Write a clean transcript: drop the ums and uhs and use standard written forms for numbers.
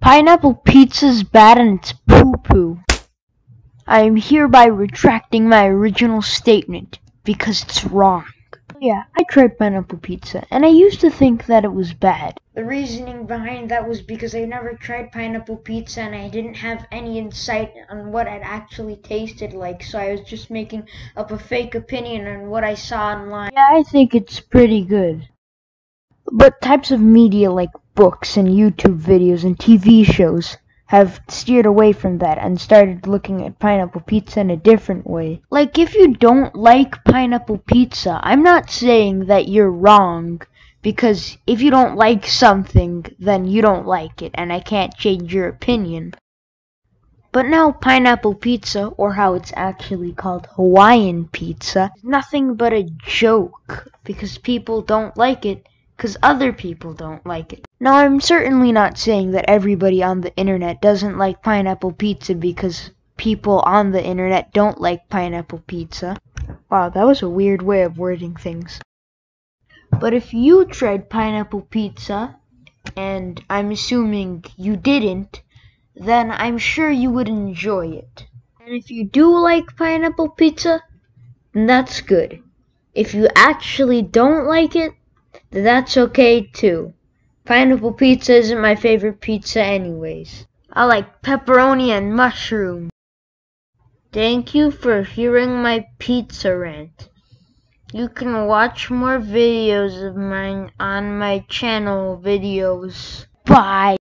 Pineapple pizza's bad and it's poo-poo. I am hereby retracting my original statement because it's wrong. Yeah, I tried pineapple pizza, and I used to think that it was bad. The reasoning behind that was because I never tried pineapple pizza and I didn't have any insight on what it actually tasted like, so I was just making up a fake opinion on what I saw online. Yeah, I think it's pretty good. But types of media like books and YouTube videos and TV shows have steered away from that and started looking at pineapple pizza in a different way. Like, if you don't like pineapple pizza, I'm not saying that you're wrong, because if you don't like something, then you don't like it, and I can't change your opinion. But now pineapple pizza, or how it's actually called Hawaiian pizza, is nothing but a joke, because people don't like it, because other people don't like it. Now, I'm certainly not saying that everybody on the internet doesn't like pineapple pizza because people on the internet don't like pineapple pizza. Wow, that was a weird way of wording things. But if you tried pineapple pizza, and I'm assuming you didn't, then I'm sure you would enjoy it. And if you do like pineapple pizza, then that's good. If you actually don't like it, then that's okay too. Pineapple pizza isn't my favorite pizza anyways. I like pepperoni and mushroom. Thank you for hearing my pizza rant. You can watch more videos of mine on my channel videos. Bye!